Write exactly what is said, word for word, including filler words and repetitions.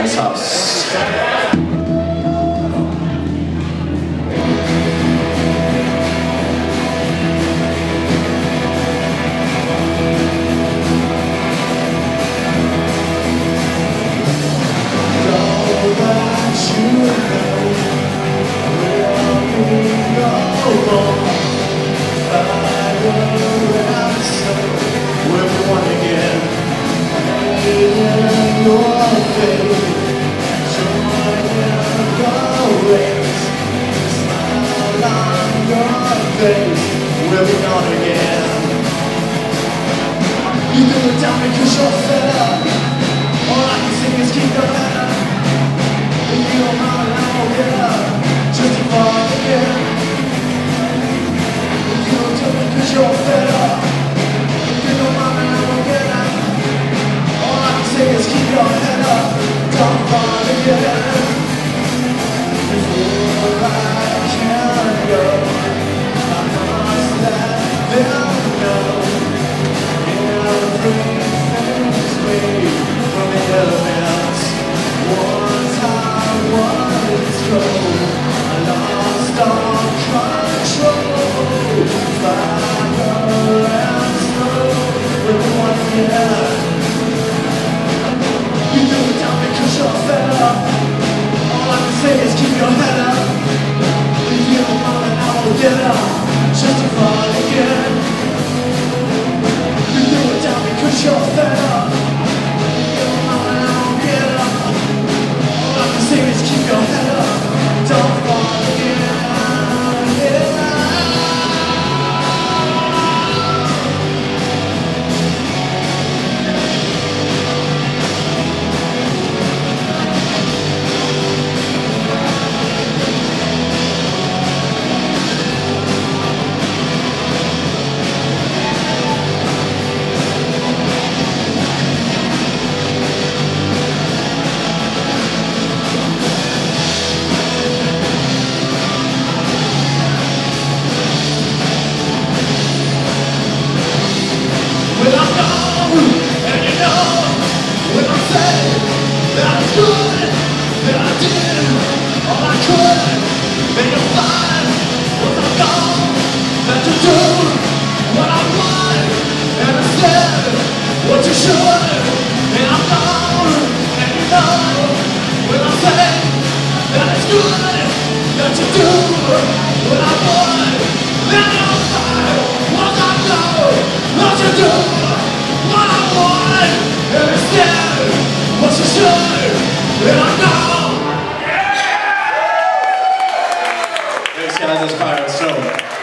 Ice House. We'll be gone again. You do it down because you're fed up. All I can sing is keep your head up. If you don't mind, I won't get up. Just to fall again. If you don't do it because you're fed up. If you don't mind, I won't get up. All I can sing is keep your head up. Don't fall again. Before I can go, keep your head up. If you don't mind, I will get up. Just to fall again. You threw it down because you're fed up. If you don't mind, I will get up. All I can say is keep your head up. Don't fall again. Thanks guys, that's Pyro Silver.